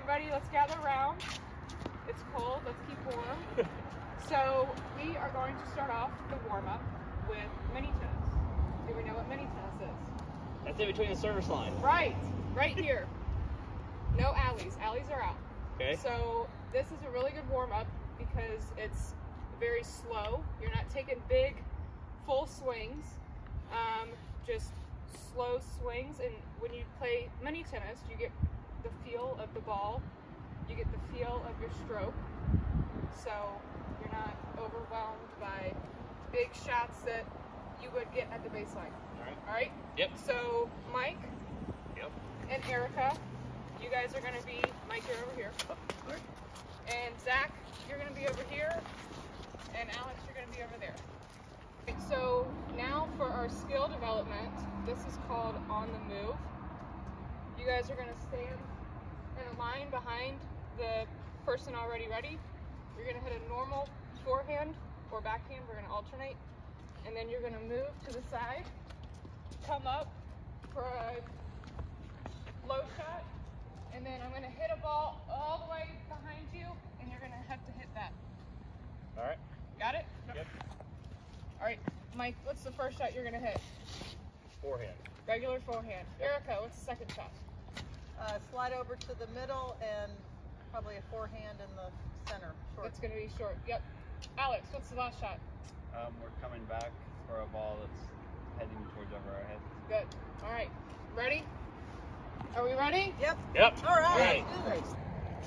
everybody, let's gather around. It's cold, let's keep warm. So we are going to start off the warm-up with mini tennis. Do we know what mini tennis is? That's in between the service line. Right here. No alleys. Alleys are out. Okay. So this is a really good warm-up because it's very slow. You're not taking big, full swings. Just slow swings. And when you play mini tennis, you get the feel of the ball. You get the feel of your stroke. So you're not overwhelmed by big shots that you would get at the baseline. All right? Yep. So Mike. Yep. And Erica, you guys are going to be, Mike, you're over here. All right. And Zach, you're going to be over here. And Alex, you're going to be over there. So now for our skill development, this is called on the move. You guys are going to stand in a line behind the person already ready. You're going to hit a normal forehand or backhand. We're going to alternate. And then you're going to move to the side, come up for a low shot, and then I'm going to hit a ball all the way behind you, and you're going to have to hit that. All right. Got it? Yep. All right, Mike, what's the first shot you're going to hit? Forehand. Regular forehand. Yep. Erica, what's the second shot? Slide over to the middle and probably a forehand in the center. Short. That's going to be short. Yep. Alex, what's the last shot? We're coming back for a ball that's heading towards over our head. Good. All right. Ready? Are we ready? Yep. Yep. All right. Right. Let's do this.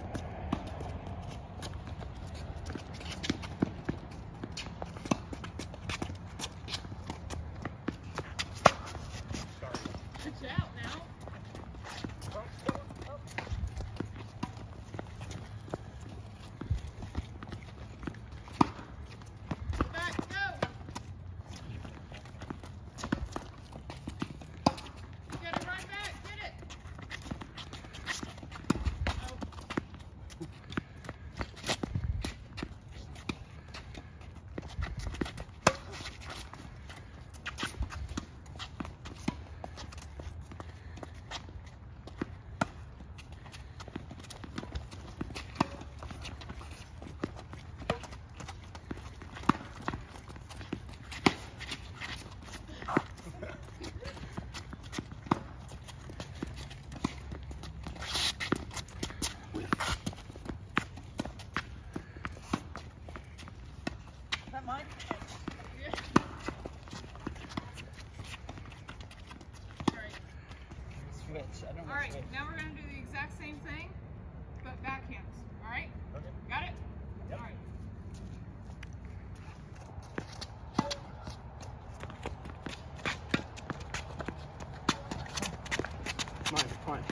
Pitch out now. Back, go. You gotta run back, get it. Is that mine? Yeah. All right. Switch. I don't know. All right, now we're going to do the exact same thing, but backhands. All right? Okay. Got it? Yep. All right. Come on.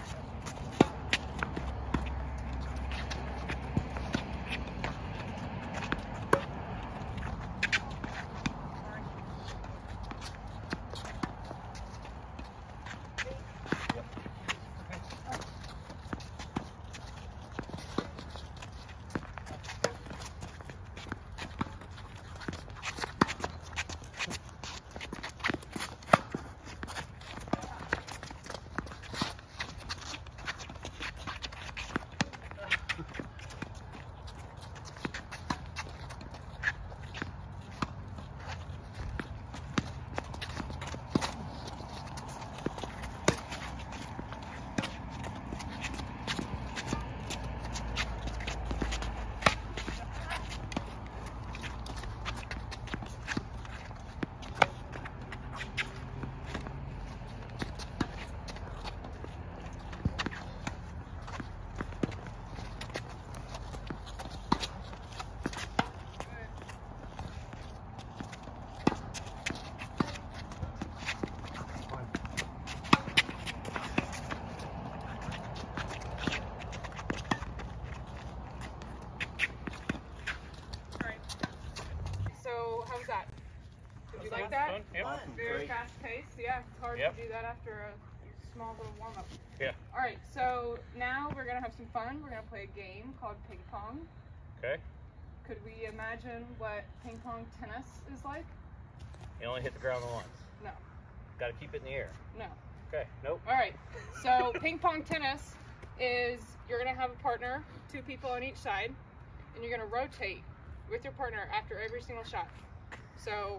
So, how was that? Did you like Fun, that? fun. Yep. Fun. Very Great. fast paced. Yeah, it's hard Yep. to do that after a small little warm up. Yeah. All right, so now we're going to have some fun. We're going to play a game called ping pong. Okay. Could we imagine what ping pong tennis is like? You only hit the ground once. No. Got to keep it in the air. No. Okay. Nope. All right, so ping pong tennis is you're gonna have a partner, 2 people on each side, and you're gonna rotate with your partner after every single shot. So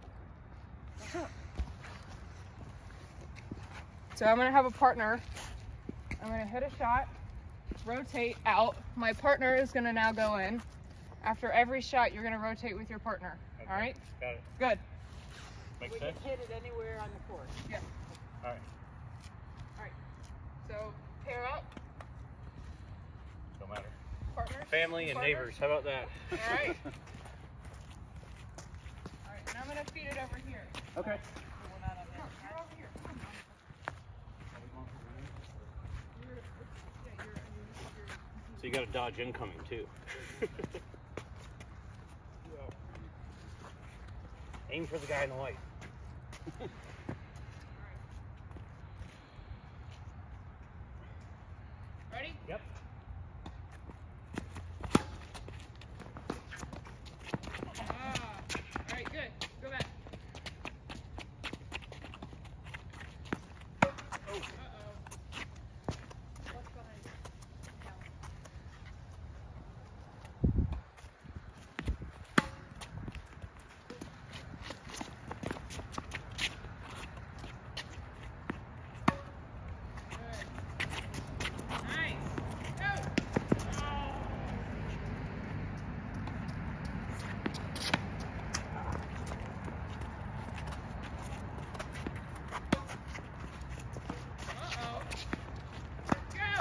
I'm gonna have a partner. I'm gonna hit a shot, rotate out. My partner is gonna now go in. After every shot, you're gonna rotate with your partner. Okay. All right? Got it. Good. Makes We sense? can hit it anywhere on the course. Yeah. All right. All right. So pair up, Don't matter. partners. Family and partners. neighbors. How about that? All right. All right. And I'm gonna feed it over here. Okay. We're not on that. You're over here. Come on. So you got to dodge incoming too. Aim for the guy in the white. Ready? Yep. All right, good. Go back. Uh-oh. What's behind it? Nice. Go. Uh-oh. Go.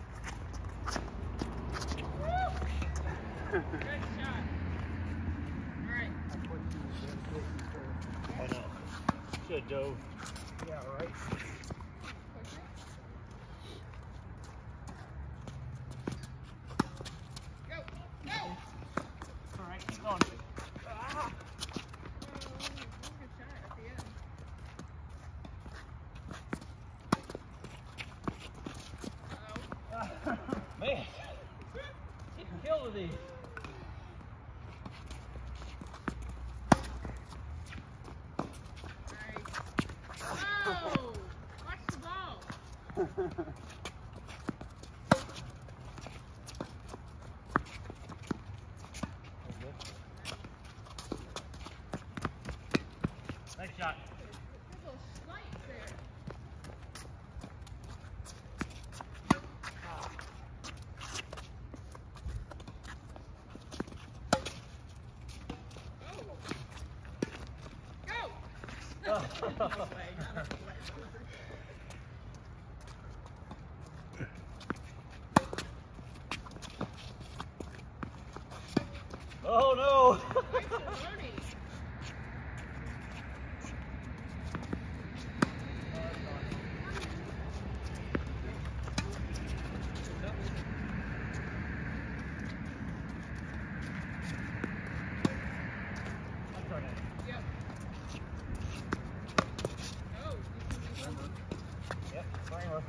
Woo. Good shot. All right. I know. Should have dove. Yeah, right. Go. Go. All right, keep going. Oh, good shot at the end. Uh-oh. Man, getting killed with these. Nice. Oh! Watch the ball. Nice shot. Little slice there. Go! Go! Oh no! Nice and loony. Yep. Oh, Yep, framer.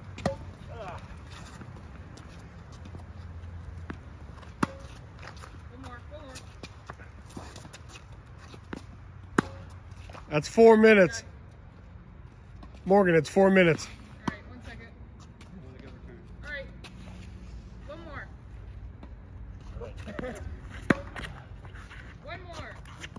one more. That's 4 minutes. Morgan, it's 4 minutes. All right, 1 second. All right, one more. One more.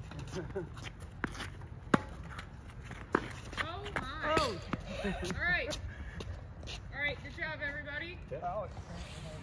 Oh my. All right. All right, good job, everybody. Alex.